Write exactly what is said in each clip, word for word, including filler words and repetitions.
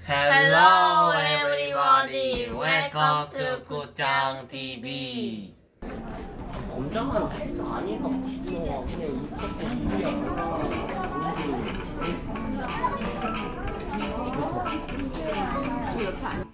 Hello everybody, welcome to 굿장 티비. 검장은 아니라고 싶어. 그냥 이쪽도 일이야. 이렇게 안.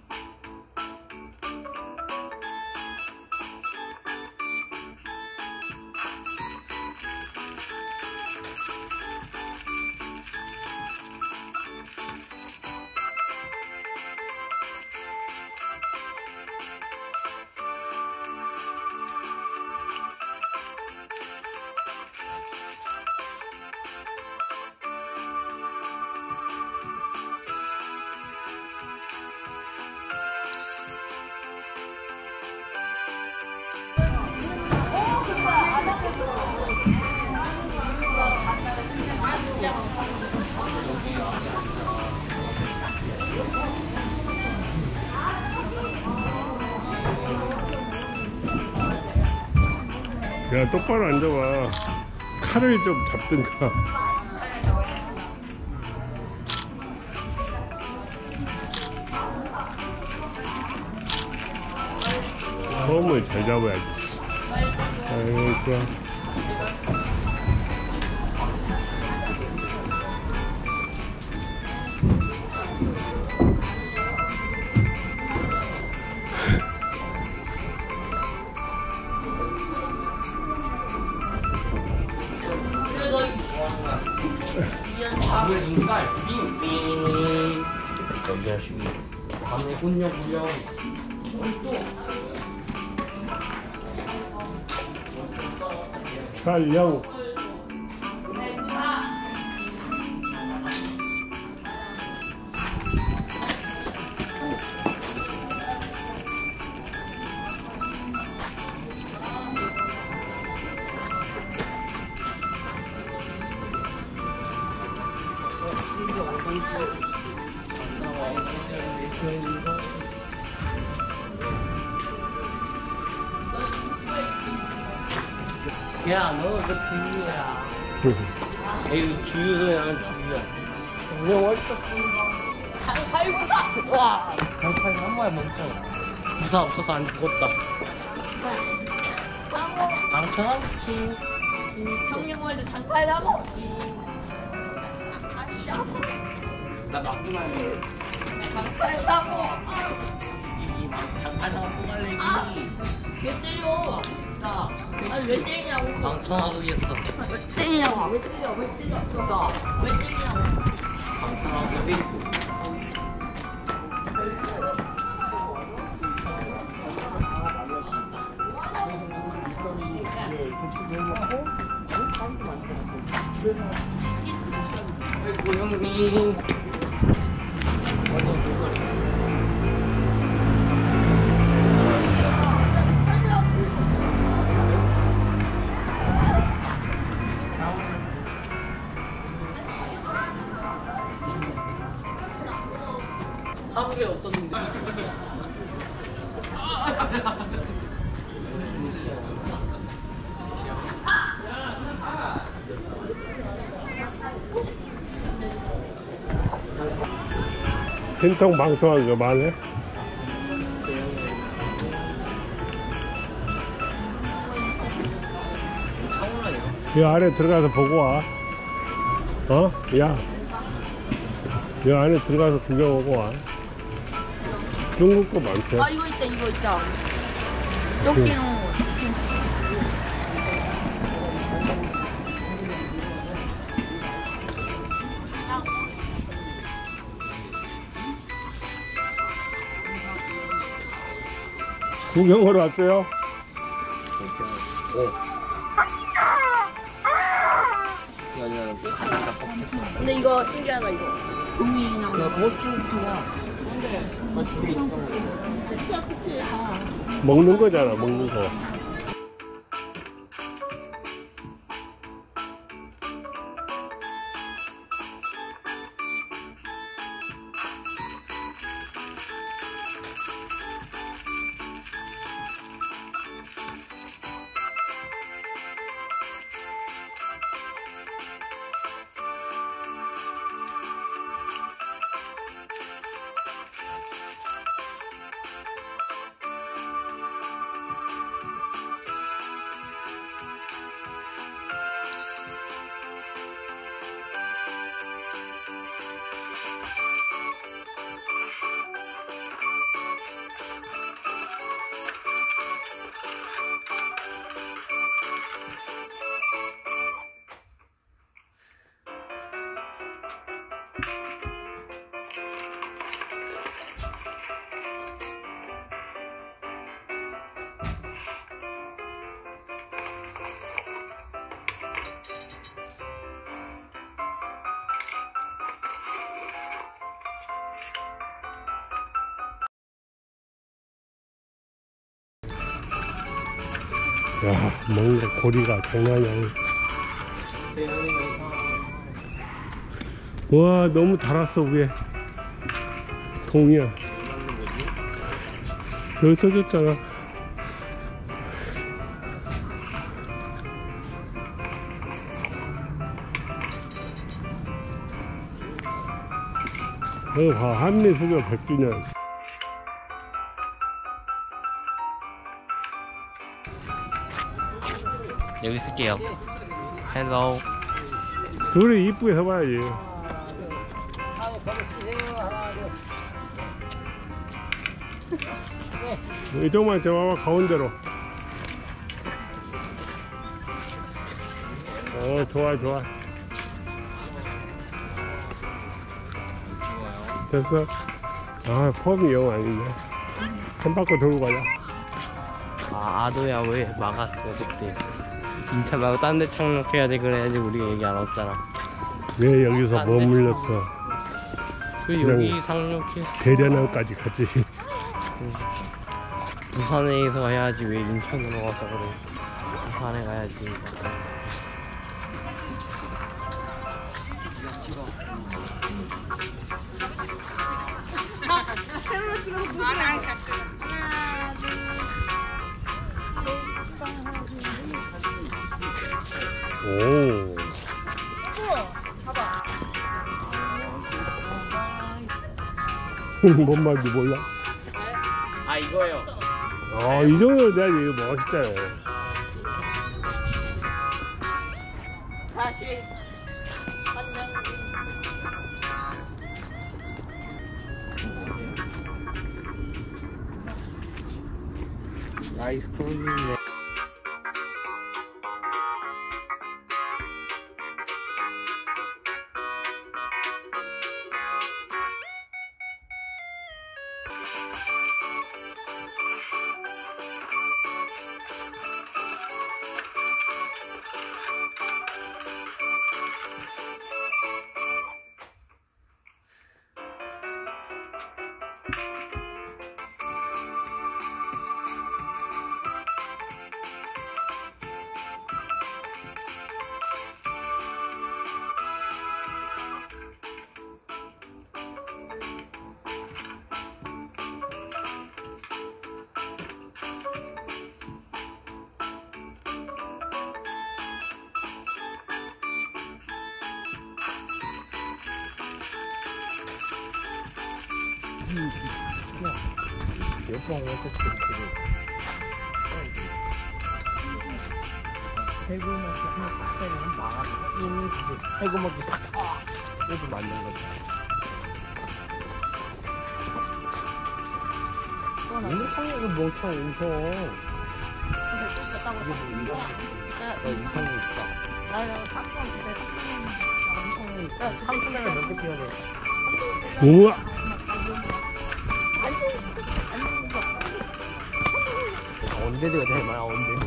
야, 똑바로 앉아봐. 칼을 좀 잡든가. 처음을 잘 잡아야지. 아유, 좋아. 밤을 인갈 빙빙 여기 하시고 밤에 혼녀 구경 또 촬영. 야, 너 그 주유야. 에이, 주유도 양은 주유야. 그냥 월급 장팔보다. 와, 장팔 한 마리 멈춰. 부사 없어서 안 죽었다. 당첨하지. 청룡월드 장팔 나무. 나 맞기만 해. 장팔 나무. 이 장팔 나무 갈래기. 왜 때려? 나. 아니 왜 때리냐고. 당첨하겠어. 왜 때리냐고. 왜 때려? 왜 때려? 진짜. 왜 때리냐고. 당첨하기. 아이고 형님. 사무에 없었는데. 신통 방통한 거 말해? 이 안에 들어가서 보고 와. 어? 야. 이 안에 들어가서 구경하고 와. 중국 거 많대. 아 이거 있다 이거 있다. 여기는. 구경하러 왔어요? 근데 이거 신기하다 이거. 종이 나오는 거. 멋지구나. 먹는 거잖아, 먹는 거. 야, 뭔가 고리가 장난이 아니야. 와, 너무 달았어 위에. 동이야. 여기 써졌잖아. 여기 봐, 한미수교 백 주년. 여기 쓸게요. 헬로. 둘이 이쁘게 서봐야지. 이쪽만 저 와봐, 가운데로. 어, 좋아, 좋아. 됐어? 아, 폼이 영 아니네. 한 바퀴 돌고 가자. 아, 아도야 왜 막았어 그때. 이 차 말고 딴 데 착륙해야 돼 그래야지 우리가 얘기 안 왔잖아. 왜 여기서 머물렀어? 그 여기 상륙해. 대련항까지 가지. 부산에서 해야지 왜 인천으로 가서 그래. 부산에 가야지. 오. 뭔 말인지 몰라. 아 이거요. 아, 이 정도 돼야지. 이거 멋있잖아. 다시. 나이스 콜이네. 몇번 했었지. 해구먹기 한 때는 막았어. 해구먹기 딱. 이것도 맞는 거지. 오늘 상력은 멍청 웃어. 너 이상이 있어. 나는 삼성 그때 삼 분에 몇개 피워야 돼? 우와. 언제드가 제일 많아, 언제?